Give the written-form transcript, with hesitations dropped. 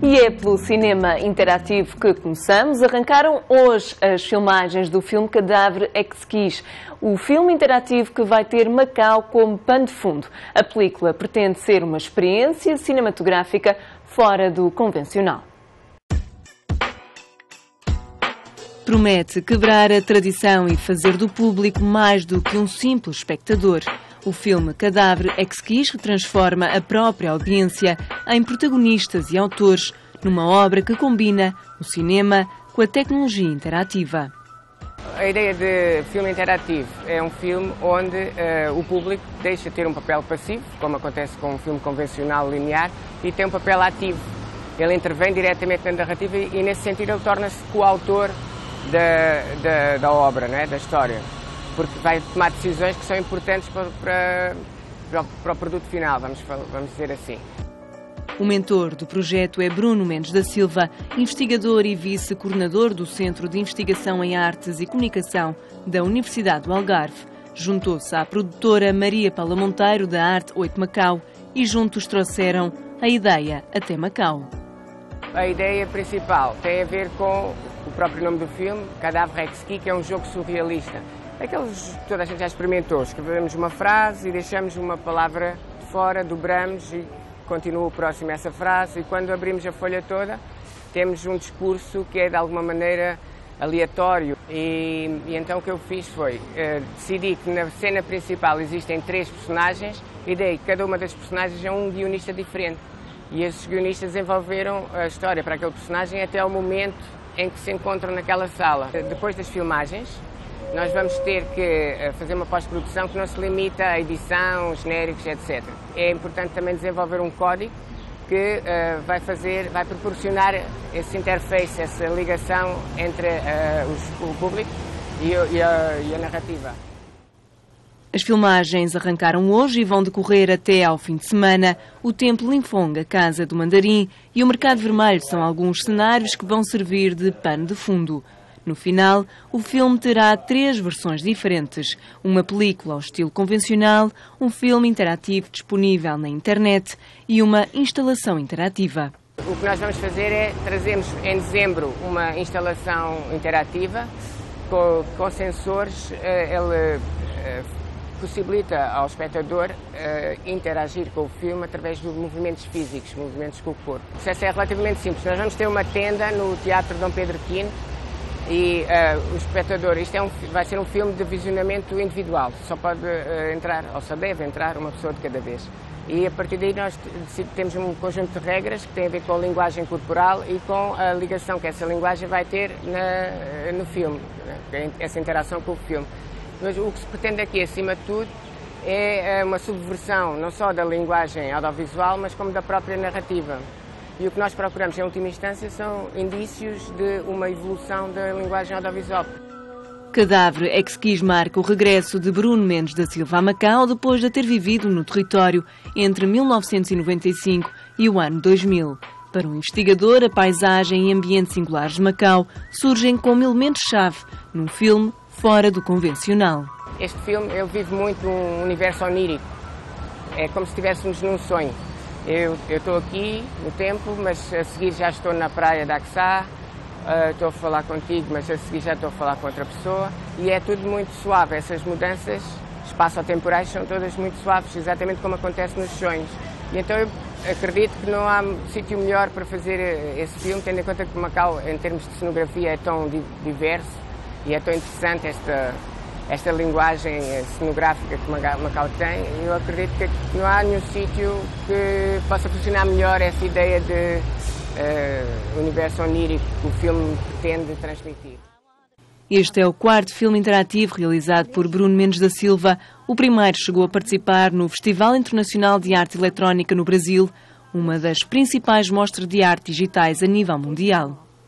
E é pelo cinema interativo que começamos. Arrancaram hoje as filmagens do filme Cadáver Exquis, o filme interativo que vai ter Macau como pano de fundo. A película pretende ser uma experiência cinematográfica fora do convencional. Promete quebrar a tradição e fazer do público mais do que um simples espectador. O filme Cadáver Exquis transforma a própria audiência em protagonistas e autores numa obra que combina o cinema com a tecnologia interativa. A ideia de filme interativo é um filme onde o público deixa de ter um papel passivo, como acontece com um filme convencional linear, e tem um papel ativo. Ele intervém diretamente na narrativa e nesse sentido ele torna-se coautor da obra, não é? Da história, porque vai tomar decisões que são importantes para o produto final, vamos dizer assim. O mentor do projeto é Bruno Mendes da Silva, investigador e vice-coordenador do Centro de Investigação em Artes e Comunicação da Universidade do Algarve. Juntou-se à produtora Maria Paula Monteiro, da Arte 8 Macau, e juntos trouxeram a ideia até Macau. A ideia principal tem a ver com o próprio nome do filme, Cadáver Exquis, que é um jogo surrealista. Aqueles que toda a gente já experimentou. Escrevemos uma frase e deixamos uma palavra de fora, dobramos e continua o próximo essa frase. E quando abrimos a folha toda, temos um discurso que é de alguma maneira aleatório. E então o que eu fiz foi decidir que na cena principal existem 3 personagens e daí cada uma das personagens é um guionista diferente. E esses guionistas desenvolveram a história para aquele personagem até ao momento em que se encontram naquela sala. Depois das filmagens, nós vamos ter que fazer uma pós-produção que não se limita à edição, genéricos, etc. É importante também desenvolver um código que vai proporcionar esse interface, essa ligação entre o público e a narrativa. As filmagens arrancaram hoje e vão decorrer até ao fim de semana. O Templo Linfong, a Casa do Mandarim e o Mercado Vermelho são alguns cenários que vão servir de pano de fundo. No final, o filme terá 3 versões diferentes. Uma película ao estilo convencional, um filme interativo disponível na internet e uma instalação interativa. O que nós vamos fazer é trazermos em dezembro uma instalação interativa com sensores. Ele possibilita ao espectador interagir com o filme através de movimentos físicos, movimentos com o corpo. O processo é relativamente simples. Nós vamos ter uma tenda no Teatro Dom Pedro V e o espectador, vai ser um filme de visionamento individual, só pode entrar, ou só deve entrar, uma pessoa de cada vez. E a partir daí nós temos um conjunto de regras que tem a ver com a linguagem corporal e com a ligação que essa linguagem vai ter no filme, essa interação com o filme. Mas o que se pretende aqui, acima de tudo, é uma subversão não só da linguagem audiovisual, mas como da própria narrativa. E o que nós procuramos, em última instância, são indícios de uma evolução da linguagem audiovisual. Cadáver Exquis marca o regresso de Bruno Mendes da Silva a Macau depois de ter vivido no território entre 1995 e o ano 2000. Para o investigador, a paisagem e ambiente singulares de Macau surgem como elementos-chave num filme fora do convencional. Este filme ele vive muito um universo onírico. É como se estivéssemos num sonho. Eu estou aqui no tempo, mas a seguir já estou na praia de Axá, estou a falar contigo, mas a seguir já estou a falar com outra pessoa e é tudo muito suave. Essas mudanças espaço-temporais são todas muito suaves, exatamente como acontece nos sonhos. E então eu acredito que não há sítio melhor para fazer esse filme, tendo em conta que Macau, em termos de cenografia, é tão diverso e é tão interessante esta linguagem cenográfica que Macau tem. Eu acredito que não há nenhum sítio que possa funcionar melhor essa ideia de universo onírico que o filme pretende transmitir. Este é o 4º filme interativo realizado por Bruno Mendes da Silva. O primeiro chegou a participar no Festival Internacional de Arte Eletrónica no Brasil, uma das principais mostras de arte digitais a nível mundial.